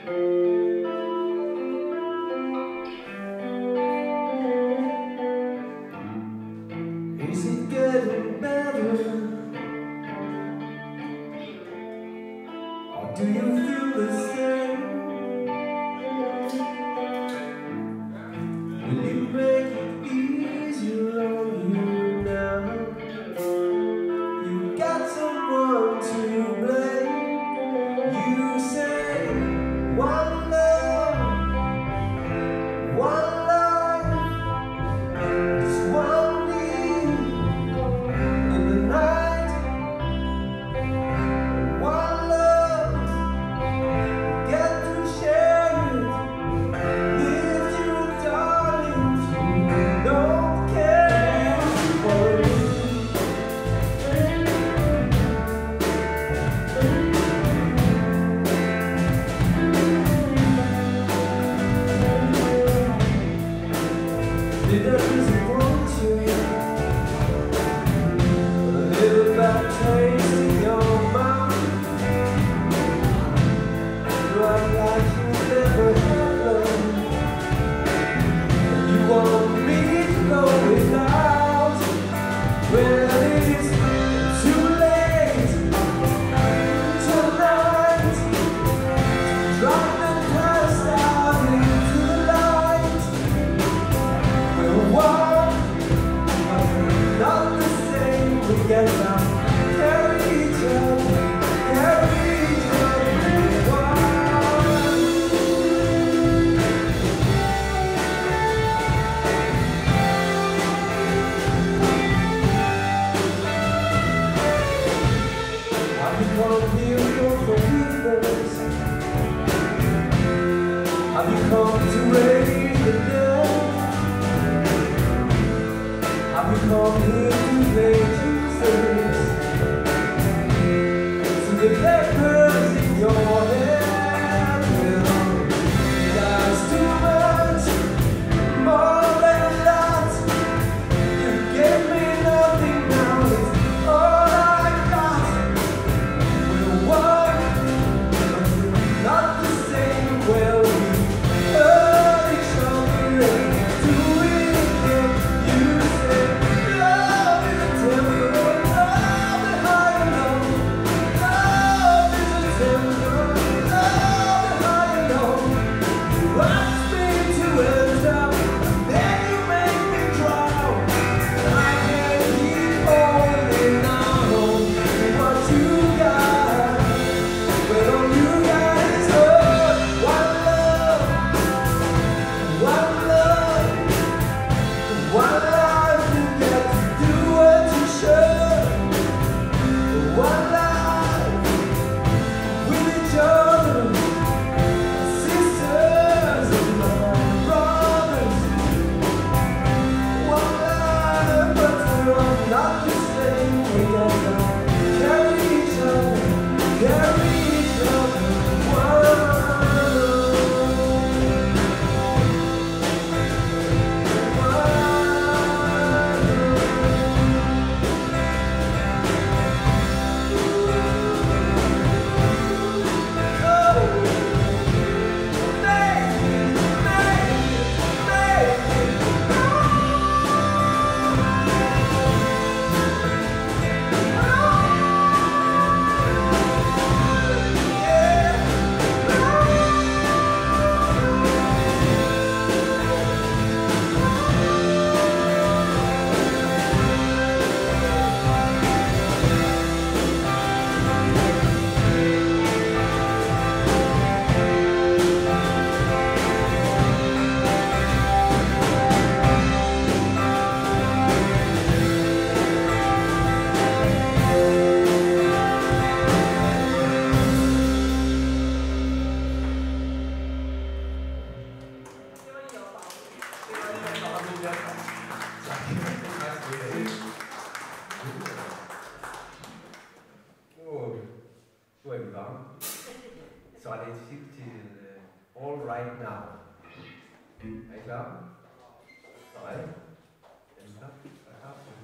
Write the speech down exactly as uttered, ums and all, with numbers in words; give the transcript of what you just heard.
Is it getting better? Or do you feel the same? Will you make it easier on you now? You got someone to blame. You say one love, one life, just one need in the night. One love, get to share it. Lift your darlings, don't care for it. Did I disappoint you? A little bad taste in your mouth. You act like you never had love. You want me to go without. Well, it's too late tonight. Drop the past out into the light. We'll walk, but we're not the same. We get down, carry each other, carry each other. One. I become hero for weakness. I become to raise the dead. I become here to play Jesus. So the lepers in your head will last too much, more than that. You gave me nothing, now it's all I got. We'll walk, but we're not the same. Well, we hurt each other and do it again. You say love is a temper, love is high and low. Love is a temper, love is high and low. You ask me to enter, and then you make me drown. I can't keep holding on to what you got. But all you got is love. One love, one love, one life. You get to do what you should. One life with each other, sisters and brothers. One life, but we're all not the same. We gotta carry each other, carry each other. One. Nu er vi varme. Så er det et tip til uh, All Right Now. Er I klar? Nej. Er I klar? Er I klar?